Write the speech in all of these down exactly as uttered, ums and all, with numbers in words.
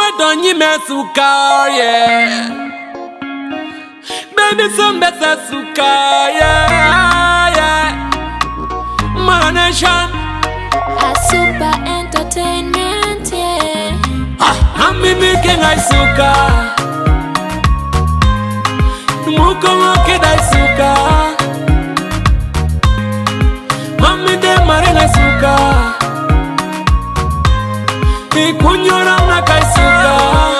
don't you mess suka, yeah. Baby, some better suka, yeah, yeah. My nation, A super entertainment, yeah. I'm making I suka. Muko wake dai suka. Mami de marena suka. Kunyora na kai suka.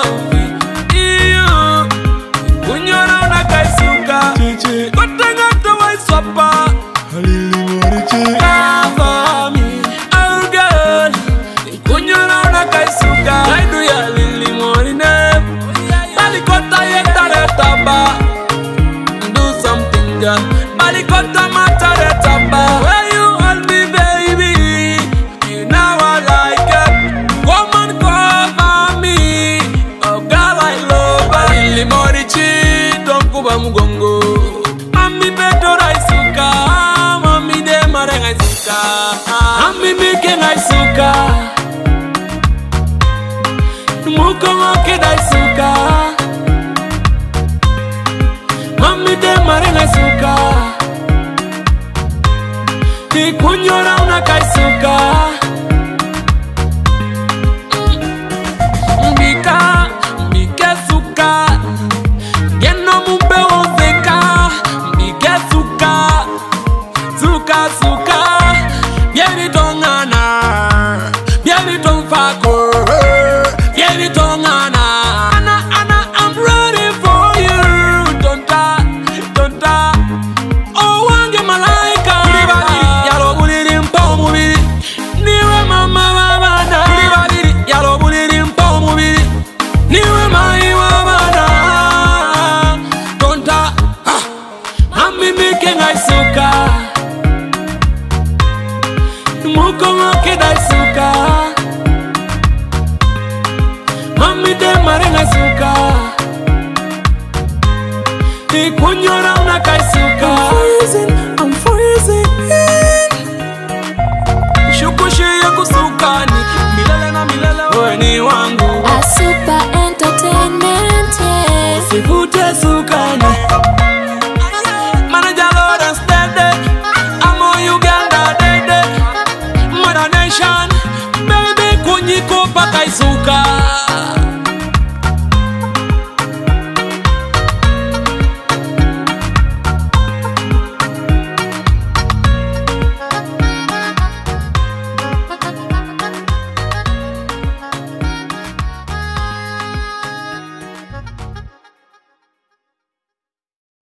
Iyo kunyora na kai suka. Kotanga to wai swapa. Halili moriche. Cover me, oh girl. Kunyora na kai suka. I do ya lili morine. Bali kota yeta retaba. Do something girl. Bali kota mata retaba. Where you hold me baby. You know I like it. Woman cover me. Oh girl I love her. Lili morichi. Don't kuba mugongo. Mami beto raisuka. Mami de mare raisuka. Mami mike raisuka. Muko wake raisuka. Mami de mare raisuka. Kunyora una kaisuka. Mbika, mbike suka. Geno mumpe ozeka. Mbike suka. Suka suka. Bienvi tongana. Bienvi tongfako. Bienvi tongana. Anna, Anna, I'm ready for you. Don't die, don't die. Oh, wange malaika. Yalo buliri mpo mubiri. Niwe mama wabana. Yalo buliri mpo mubiri. Niwe mai wabana. Don't die. Mami mike ngaisuka. Muko wake daisuka. Mami de mare ngaisuka. Kunyora una kaisuka. I'm freezing Shukushi ya kusukani. Milele na milele wewe ni wangu. A super entertainment, yeah. Sivute sukani. Manager Lord steady. I'm on Uganda dead. Mother nation. Baby kunyiko paka isuka.